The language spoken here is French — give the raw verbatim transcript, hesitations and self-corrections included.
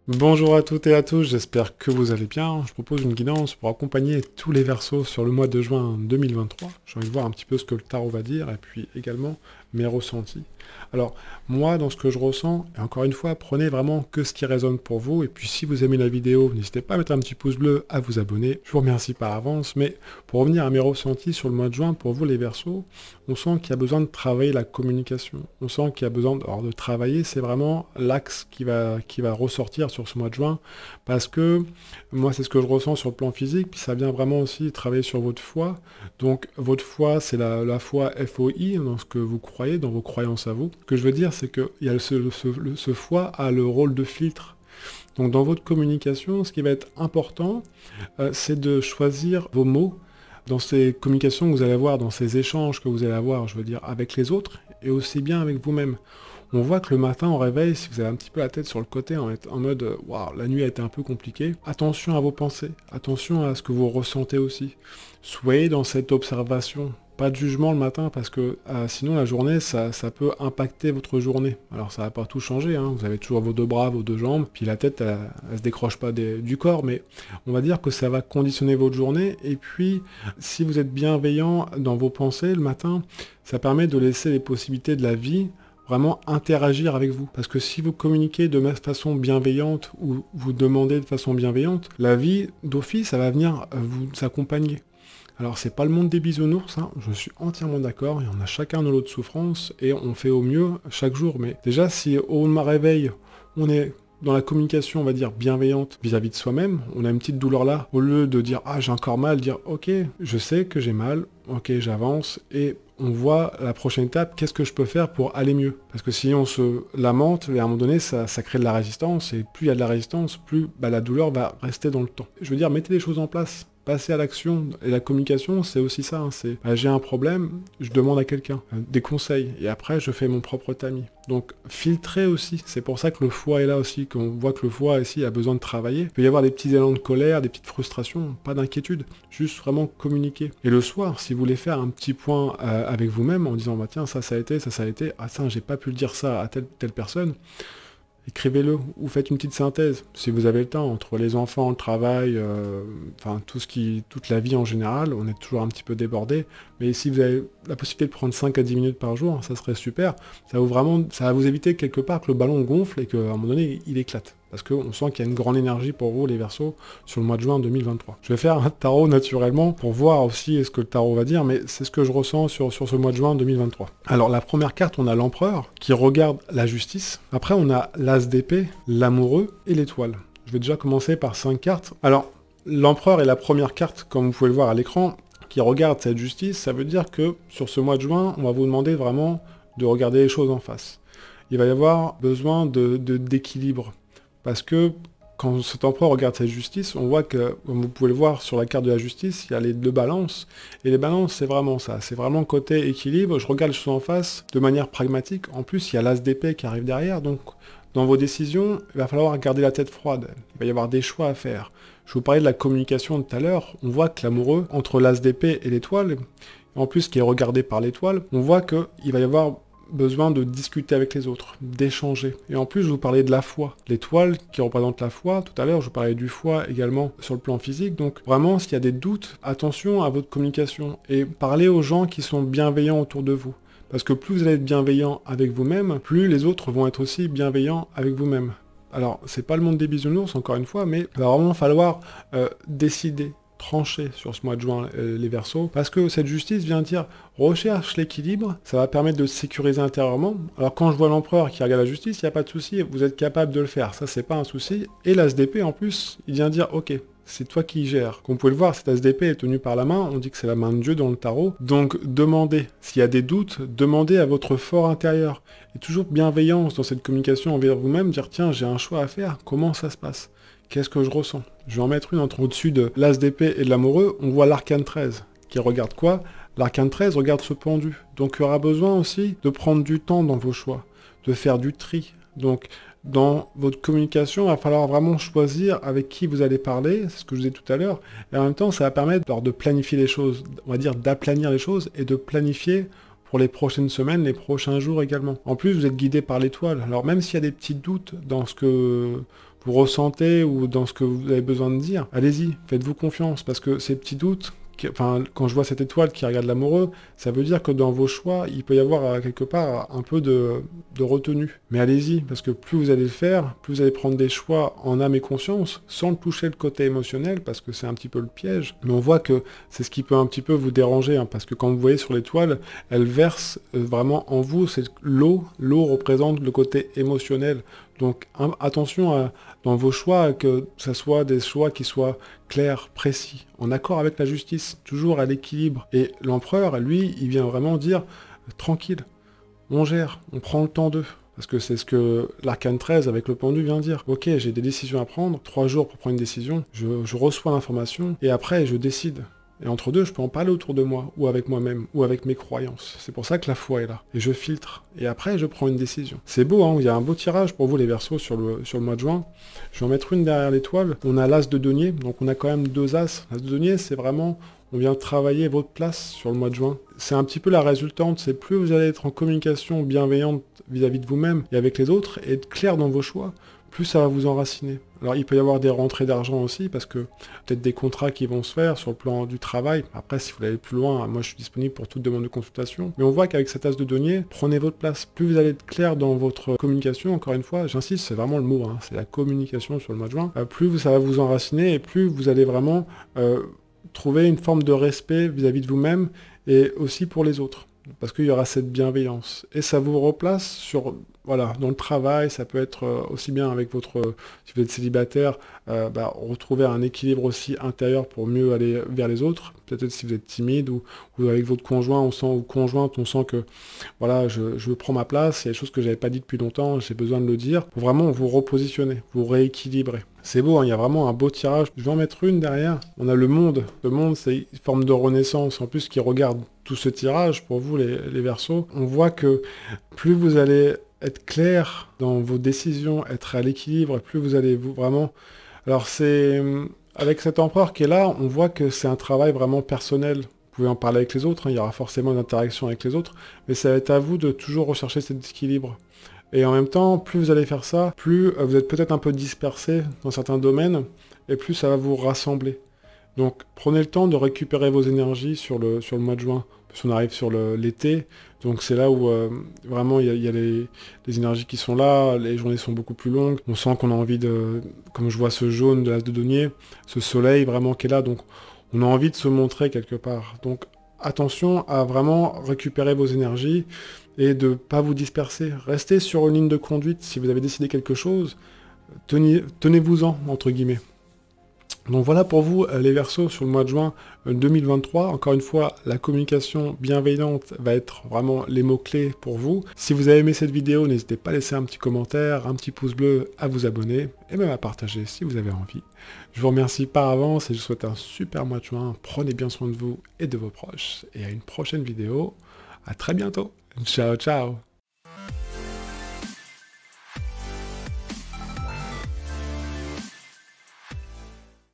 Bonjour à toutes et à tous, j'espère que vous allez bien. Je propose une guidance pour accompagner tous les Verseaux sur le mois de juin deux mille vingt-trois. J'ai envie de voir un petit peu ce que le tarot va dire et puis également mes ressentis. Alors, moi, dans ce que je ressens, et encore une fois, prenez vraiment que ce qui résonne pour vous. Et puis, si vous aimez la vidéo, n'hésitez pas à mettre un petit pouce bleu, à vous abonner. Je vous remercie par avance. Mais pour revenir à mes ressentis sur le mois de juin, pour vous les Verseaux, on sent qu'il y a besoin de travailler la communication. On sent qu'il y a besoin de, alors de travailler, c'est vraiment l'axe qui va, qui va ressortir sur ce mois de juin. Parce que moi, c'est ce que je ressens sur le plan physique. Puis ça vient vraiment aussi travailler sur votre foi. Donc, votre foi, c'est la, la foi F O I, dans ce que vous croyez, dans vos croyances à vous. Ce que je veux dire, c'est que il y a ce, ce, le- ce foie a le rôle de filtre. Donc dans votre communication, ce qui va être important, euh, c'est de choisir vos mots dans ces communications que vous allez avoir, dans ces échanges que vous allez avoir, je veux dire, avec les autres, et aussi bien avec vous-même. On voit que le matin au réveil, si vous avez un petit peu la tête sur le côté, en, en mode euh, waouh, la nuit a été un peu compliquée, attention à vos pensées, attention à ce que vous ressentez aussi. Soyez dans cette observation. Pas de jugement le matin parce que euh, sinon la journée ça, ça peut impacter votre journée. Alors ça va pas tout changer, hein. Vous avez toujours vos deux bras, vos deux jambes, puis la tête elle, elle se décroche pas des- du corps, mais on va dire que ça va conditionner votre journée. Et puis si vous êtes bienveillant dans vos pensées le matin, ça permet de laisser les possibilités de la vie vraiment interagir avec vous. Parce que si vous communiquez de façon bienveillante ou vous demandez de façon bienveillante, la vie d'office, ça va venir euh, vous accompagner. Alors c'est pas le monde des bisounours, hein, je suis entièrement d'accord, il y en a chacun de l'autre souffrance et on fait au mieux chaque jour. Mais déjà si au réveil, on est dans la communication, on va dire, bienveillante vis-à-vis de soi-même, on a une petite douleur là, au lieu de dire «Ah, j'ai encore mal», dire «Ok, je sais que j'ai mal, ok, j'avance», et on voit la prochaine étape, qu'est-ce que je peux faire pour aller mieux. Parce que si on se lamente, à un moment donné, ça, ça crée de la résistance, et plus il y a de la résistance, plus bah, la douleur va rester dans le temps. Je veux dire, mettez les choses en place. Passer à l'action et la communication, c'est aussi ça. Hein, c'est bah, j'ai un problème, je demande à quelqu'un euh, des conseils et après je fais mon propre tamis. Donc filtrer aussi. C'est pour ça que le foie est là aussi, qu'on voit que le foie ici a besoin de travailler. Il peut y avoir des petits élans de colère, des petites frustrations, pas d'inquiétude, juste vraiment communiquer. Et le soir, si vous voulez faire un petit point euh, avec vous-même en disant bah tiens ça ça a été, ça ça a été, ah tiens j'ai pas pu le dire ça à telle telle personne. Écrivez-le ou faites une petite synthèse, si vous avez le temps, entre les enfants, le travail, euh, enfin tout ce qui, toute la vie en général, on est toujours un petit peu débordé, mais si vous avez la possibilité de prendre cinq à dix minutes par jour, ça serait super, ça va vous, vraiment, ça va vous éviter quelque part que le ballon gonfle et qu'à un moment donné, il éclate. Parce qu'on sent qu'il y a une grande énergie pour vous, les Verseaux, sur le mois de juin deux mille vingt-trois. Je vais faire un tarot naturellement pour voir aussi ce que le tarot va dire, mais c'est ce que je ressens sur, sur ce mois de juin deux mille vingt-trois. Alors, la première carte, on a l'empereur qui regarde la justice. Après, on a l'as d'épée, l'amoureux et l'étoile. Je vais déjà commencer par cinq cartes. Alors, l'empereur est la première carte, comme vous pouvez le voir à l'écran, qui regarde cette justice. Ça veut dire que sur ce mois de juin, on va vous demander vraiment de regarder les choses en face. Il va y avoir besoin de, de, d'équilibre. Parce que quand cet empereur regarde cette justice, on voit que, comme vous pouvez le voir sur la carte de la justice, il y a les deux balances. Et les balances, c'est vraiment ça. C'est vraiment côté équilibre. Je regarde les choses en face de manière pragmatique. En plus, il y a l'as d'épée qui arrive derrière. Donc, dans vos décisions, il va falloir garder la tête froide. Il va y avoir des choix à faire. Je vous parlais de la communication de tout à l'heure. On voit que l'amoureux, entre l'as d'épée et l'étoile, en plus qui est regardé par l'étoile, on voit qu'il va y avoir besoin de discuter avec les autres, d'échanger. Et en plus, je vous parlais de la foi. L'étoile qui représente la foi, tout à l'heure, je vous parlais du foie également sur le plan physique. Donc vraiment, s'il y a des doutes, attention à votre communication et parlez aux gens qui sont bienveillants autour de vous. Parce que plus vous allez être bienveillant avec vous-même, plus les autres vont être aussi bienveillants avec vous-même. Alors, c'est pas le monde des bisounours, encore une fois, mais il va vraiment falloir euh, décider, trancher sur ce mois de juin euh, les Verseaux, parce que cette justice vient dire recherche l'équilibre, ça va permettre de se sécuriser intérieurement. Alors quand je vois l'empereur qui regarde la justice, il n'y a pas de souci, vous êtes capable de le faire, ça c'est pas un souci. Et l'as d'épée en plus, il vient dire ok, c'est toi qui gères. Comme vous pouvez le voir, cet as d'épée est tenu par la main, on dit que c'est la main de Dieu dans le tarot. Donc demandez, s'il y a des doutes, demandez à votre fort intérieur. Et toujours bienveillance dans cette communication envers vous-même, dire tiens j'ai un choix à faire, comment ça se passe? Qu'est-ce que je ressens? Je vais en mettre une entre au-dessus de l'as d'épée et de l'amoureux, on voit l'arcane treize, qui regarde quoi? L'arcane treize regarde ce pendu. Donc il y aura besoin aussi de prendre du temps dans vos choix, de faire du tri. Donc dans votre communication, il va falloir vraiment choisir avec qui vous allez parler, c'est ce que je vous ai tout à l'heure, et en même temps ça va permettre alors, de planifier les choses, on va dire d'aplanir les choses, et de planifier pour les prochaines semaines, les prochains jours également. En plus, vous êtes guidé par l'étoile. Alors même s'il y a des petits doutes dans ce que vous ressentez ou dans ce que vous avez besoin de dire, allez-y, faites-vous confiance, parce que ces petits doutes, qui, enfin, quand je vois cette étoile qui regarde l'amoureux, ça veut dire que dans vos choix, il peut y avoir euh, quelque part un peu de, de retenue. Mais allez-y, parce que plus vous allez le faire, plus vous allez prendre des choix en âme et conscience, sans toucher le côté émotionnel, parce que c'est un petit peu le piège. Mais on voit que c'est ce qui peut un petit peu vous déranger, hein, parce que quand vous voyez sur l'étoile, elle verse euh, vraiment en vous, c'est l'eau. L'eau représente le côté émotionnel. Donc un, attention à, dans vos choix, que ce soit des choix qui soient clairs, précis, en accord avec la justice, toujours à l'équilibre. Et l'empereur, lui, il vient vraiment dire, tranquille, on gère, on prend le temps d'eux. Parce que c'est ce que l'arcane treize avec le pendu vient dire. Ok, j'ai des décisions à prendre, trois jours pour prendre une décision, je, je reçois l'information, et après je décide. Et entre deux, je peux en parler autour de moi, ou avec moi-même, ou avec mes croyances. C'est pour ça que la foi est là. Et je filtre. Et après, je prends une décision. C'est beau, hein, il y a un beau tirage pour vous, les Verseaux, sur le, sur le mois de juin. Je vais en mettre une derrière l'étoile. On a l'as de denier, donc on a quand même deux as. L'as de denier, c'est vraiment, on vient travailler votre place sur le mois de juin. C'est un petit peu la résultante, c'est plus vous allez être en communication bienveillante vis-à-vis de vous-même et avec les autres, et être clair dans vos choix, plus ça va vous enraciner. Alors il peut y avoir des rentrées d'argent aussi, parce que peut-être des contrats qui vont se faire sur le plan du travail. Après, si vous voulez aller plus loin, moi je suis disponible pour toute demande de consultation. Mais on voit qu'avec cette as de denier, prenez votre place. Plus vous allez être clair dans votre communication, encore une fois, j'insiste, c'est vraiment le mot, hein, c'est la communication sur le mois de juin, euh, plus ça va vous enraciner, et plus vous allez vraiment euh, trouver une forme de respect vis-à-vis de vous-même, et aussi pour les autres. Parce qu'il y aura cette bienveillance. Et ça vous replace sur, voilà, dans le travail, ça peut être euh, aussi bien avec votre, euh, si vous êtes célibataire, euh, bah, retrouver un équilibre aussi intérieur pour mieux aller vers les autres. Peut-être si vous êtes timide, ou, ou avec votre conjoint, on sent, ou conjointe, on sent que, voilà, je, je prends ma place, il y a des choses que j'avais pas dit depuis longtemps, j'ai besoin de le dire, pour vraiment vous repositionner, vous rééquilibrer. C'est beau, hein, il y a vraiment un beau tirage. Je vais en mettre une derrière. On a le monde. Le monde, c'est une forme de renaissance, en plus, qui regarde tout ce tirage, pour vous, les, les Verseaux. On voit que plus vous allez être clair dans vos décisions, être à l'équilibre, plus vous allez vous vraiment... Alors, c'est... Avec cet empereur qui est là, on voit que c'est un travail vraiment personnel. Vous pouvez en parler avec les autres, hein, il y aura forcément une interaction avec les autres, mais ça va être à vous de toujours rechercher cet équilibre. Et en même temps, plus vous allez faire ça, plus vous êtes peut-être un peu dispersé dans certains domaines, et plus ça va vous rassembler. Donc prenez le temps de récupérer vos énergies sur le, sur le mois de juin, parce qu'on arrive sur l'été, donc c'est là où euh, vraiment il y a, y a les, les énergies qui sont là, les journées sont beaucoup plus longues, on sent qu'on a envie de, comme je vois ce jaune de l'as de denier, ce soleil vraiment qui est là, donc on a envie de se montrer quelque part. Donc attention à vraiment récupérer vos énergies, et de ne pas vous disperser. Restez sur une ligne de conduite. Si vous avez décidé quelque chose, tenez-vous-en, entre guillemets. Donc voilà pour vous les Verseaux sur le mois de juin deux mille vingt-trois. Encore une fois, la communication bienveillante va être vraiment les mots-clés pour vous. Si vous avez aimé cette vidéo, n'hésitez pas à laisser un petit commentaire, un petit pouce bleu, à vous abonner, et même à partager si vous avez envie. Je vous remercie par avance et je vous souhaite un super mois de juin. Prenez bien soin de vous et de vos proches. Et à une prochaine vidéo. À très bientôt. Ciao, ciao.